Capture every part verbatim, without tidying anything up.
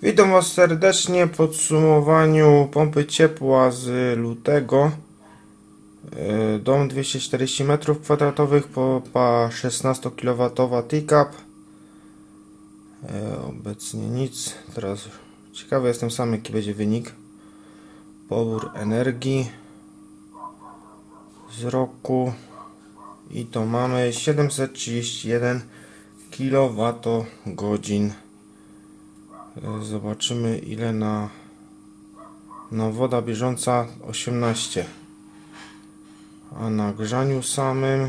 Witam Was serdecznie w podsumowaniu pompy ciepła z lutego. Dom dwieście czterdzieści metrów kwadratowych, pompa szesnastokilowatowa T-Cap. Obecnie nic. Teraz ciekawy jestem sam, jaki będzie wynik. Pobór energii z roku i to mamy siedemset trzydzieści jeden kilowatogodzin. Zobaczymy, ile na, na woda bieżąca osiemnaście, a na grzaniu samym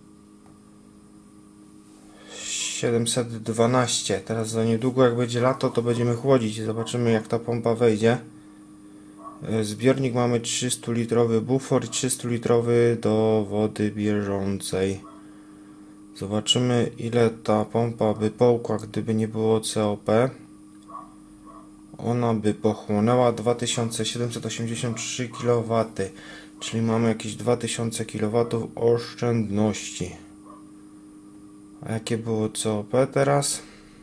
siedemset dwanaście. Teraz za niedługo, jak będzie lato, to będziemy chłodzić i zobaczymy, jak ta pompa wejdzie. Zbiornik mamy trzystulitrowy bufor i trzystulitrowy do wody bieżącej. Zobaczymy, ile ta pompa by połkła, gdyby nie było C O P. Ona by pochłonęła dwa tysiące siedemset osiemdziesiąt trzy kilowatów, czyli mamy jakieś dwa tysiące kilowatów oszczędności. A jakie było C O P teraz?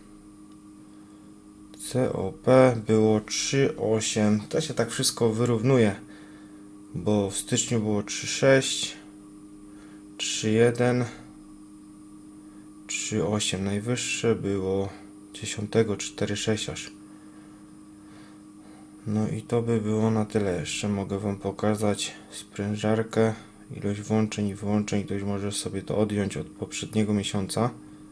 C O P było trzy przecinek osiem. To się tak wszystko wyrównuje, bo w styczniu było trzy przecinek sześć, trzy przecinek jeden, trzy przecinek osiem. Najwyższe było dziesiątego cztery przecinek sześć aż. No i to by było na tyle. Jeszcze mogę Wam pokazać sprężarkę, ilość włączeń i wyłączeń. Ktoś może sobie to odjąć od poprzedniego miesiąca.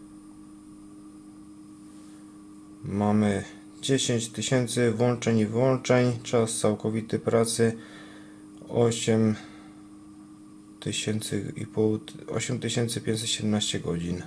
Mamy dziesięć tysięcy włączeń i wyłączeń. Czas całkowity pracy osiem tysięcy pięćset siedemnaście godzin.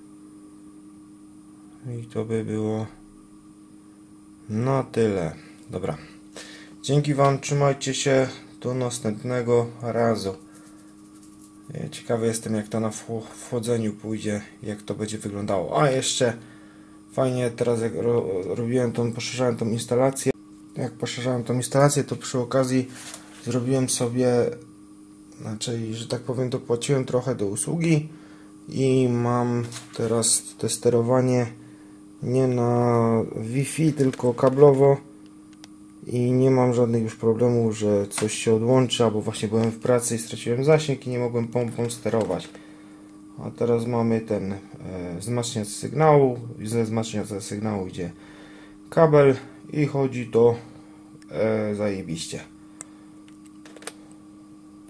I to by było na tyle. Dobra. Dzięki Wam, trzymajcie się, do następnego razu. Ciekawy jestem, jak to na wchodzeniu pójdzie, jak to będzie wyglądało. A jeszcze fajnie, teraz jak ro, robiłem tą, poszerzałem tą instalację, jak poszerzałem tą instalację, to przy okazji zrobiłem sobie, znaczy, że tak powiem, dopłaciłem trochę do usługi i mam teraz te sterowanie nie na Wi-Fi, tylko kablowo. I nie mam żadnych już problemów, że coś się odłączy, albo właśnie byłem w pracy i straciłem zasięg i nie mogłem pompą sterować. A teraz mamy ten e, wzmacniacz sygnału, ze wzmacniacza sygnału idzie kabel i chodzi to e, zajebiście.